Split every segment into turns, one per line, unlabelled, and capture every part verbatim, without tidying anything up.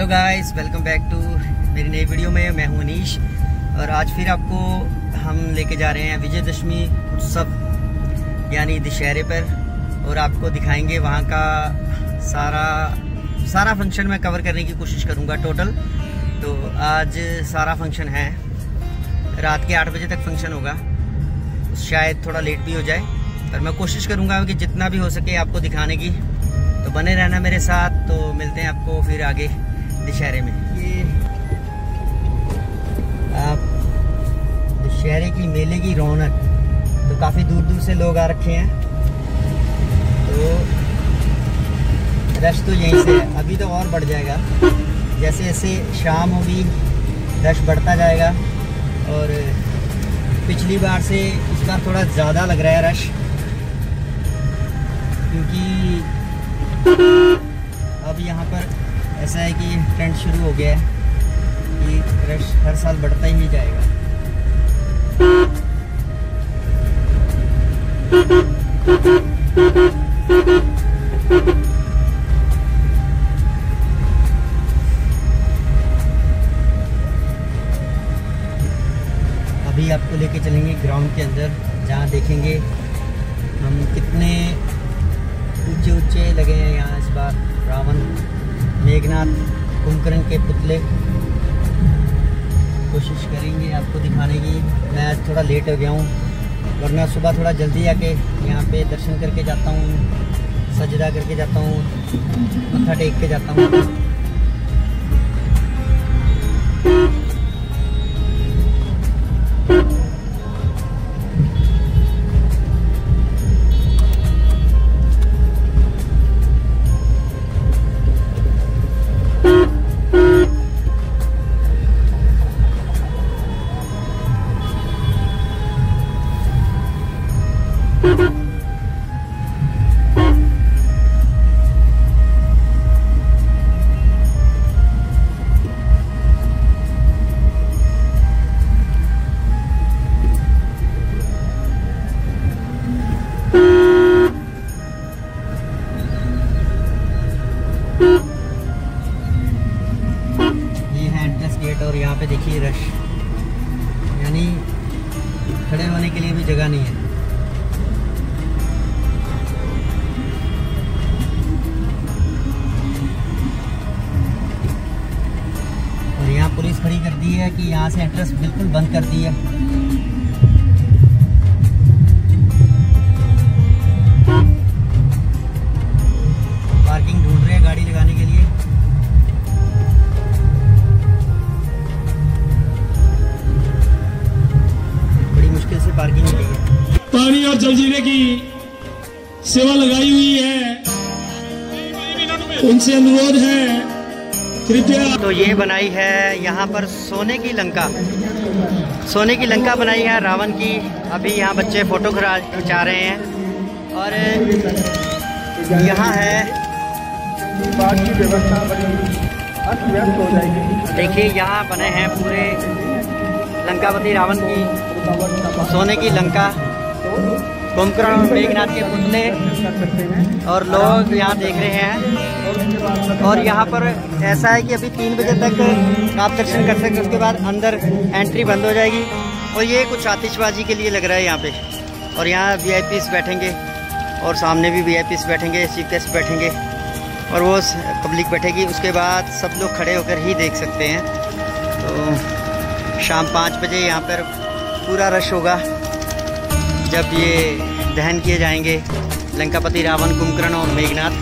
Hello guys, welcome back to मेरी नई video में। मैं हूं अनीश और आज फिर आपको हम लेके जा रहे हैं विजयदशमी उत्सव यानी दशहरे पर, और आपको दिखाएंगे वहां का सारा सारा फंक्शन मैं कवर करने की कोशिश करूंगा टोटल। तो आज सारा फंक्शन है, रात के आठ बजे तक फंक्शन होगा, शायद थोड़ा लेट भी हो जाए, पर मैं कोशिश करूंगा कि जितना भी हो सके आपको दिखाने की। तो बने रहना मेरे साथ। तो मिलते हैं आपको फिर आगे दशहरे में। ये आप दशहरे की मेले की रौनक, तो काफ़ी दूर दूर से लोग आ रखे हैं, तो रश तो यहीं से है। अभी तो और बढ़ जाएगा, जैसे जैसे शाम होगी रश बढ़ता जाएगा। और पिछली बार से इस बार थोड़ा ज़्यादा लग रहा है रश, क्योंकि अब यहाँ पर ऐसा है कि ट्रेंड शुरू हो गया है कि रश हर साल बढ़ता ही जाएगा। अभी आपको लेके चलेंगे ग्राउंड के अंदर, जहाँ देखेंगे हम कितने ऊंचे ऊंचे लगे हैं यहाँ इस बार रावण, मेघनाथ, कुंभकर्ण के पुतले। कोशिश करेंगे आपको दिखाने की। मैं आज थोड़ा लेट हो गया हूँ, वरना सुबह थोड़ा जल्दी आके यहाँ पे दर्शन करके जाता हूँ, सजदा करके जाता हूँ, मत्था टेक के जाता हूँ। और यहाँ पे देखिए रश, यानी खड़े होने के लिए भी जगह नहीं है। और यहाँ पुलिस खड़ी कर दी है कि यहाँ से एंट्रेंस बिल्कुल बंद कर दी है। पार्किंग ढूंढ रहे हैं गाड़ी लगाने के लिए। पार्किंग मिली है।
पानी और जल जीने की सेवा लगाई हुई है, उनसे अनुरोध है कृपया।
तो ये बनाई है यहाँ पर सोने की लंका, सोने की लंका बनाई है रावण की। अभी यहाँ बच्चे फोटो खिंचा रहे हैं और यहाँ है
बात की व्यवस्था बड़ी अस्त व्यस्त हो जाएगी।
देखिए यहाँ बने हैं पूरे लंकापति रावण की सोने की लंका, कुंभकर्ण और मेघनाथ के पुतले, और लोग यहाँ देख रहे हैं। और यहाँ पर ऐसा है कि अभी तीन बजे तक आप दर्शन कर सकते हैं, उसके बाद अंदर एंट्री बंद हो जाएगी। और ये कुछ आतिशबाजी के लिए लग रहा है यहाँ पे। और यहाँ वी आई पीज़ बैठेंगे और सामने भी वी आई पीज़ बैठेंगे, चीफ गेस्ट बैठेंगे और वो पब्लिक बैठेगी। उसके बाद सब लोग खड़े होकर ही देख सकते हैं। तो शाम पाँच बजे यहाँ पर पूरा रश होगा, जब ये दहन किए जाएंगे लंकापति रावण, कुंभकर्ण और मेघनाथ।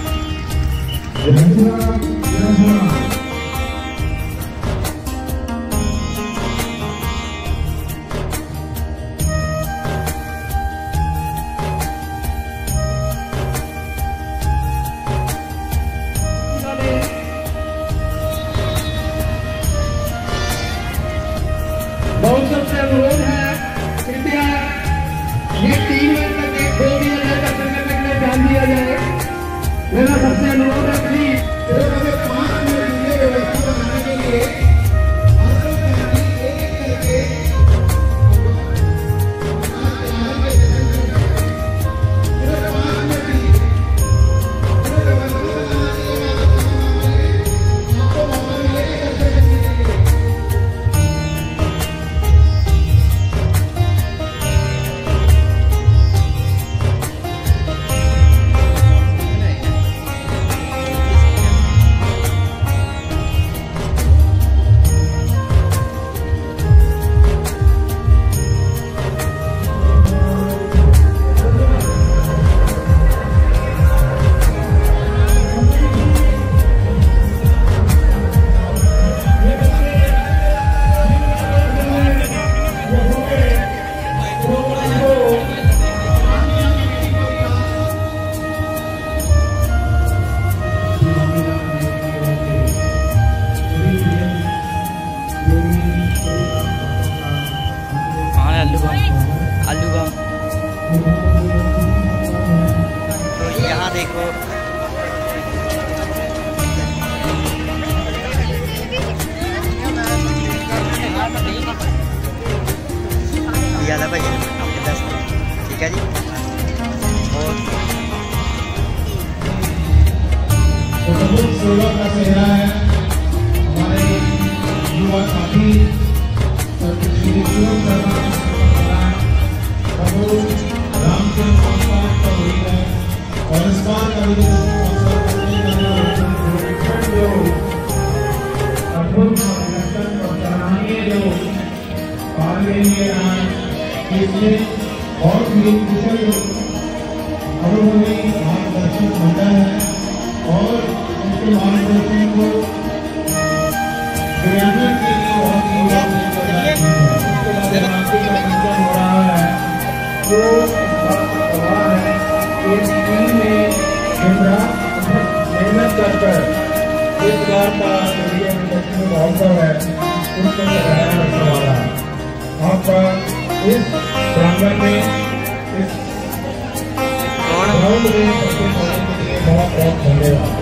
बहुत सबसे अनुरोध है कृपया ये तीन बजे तक एक दो भी दर्शन करने के लिए ध्यान दिया जाए। मेरा सबसे अनुरोध है प्लीज। है हमारे युवा साथी श्री शिवम शर्मा प्रभु रामचंद्र संस्थान का हुई है और इस बार का भी जो अद्भुत और सराहनीय जो कार्य लिए रहा है इसमें बहुत ही कुशल अनुभवी मार्गदर्शक मंडल है और उनके मार्गदर्शन को क्रियान्वयन के लिए बहुत ही मंथन हो रहा है जो इस बात का गवाह है कि इस टीम में मेहनत कर कर इस बार का जो महोत्सव है उसमें लगाया रखने वाला है। आपका इस प्रांगण में इस ग्राउंड में बहुत बहुत धन्यवाद।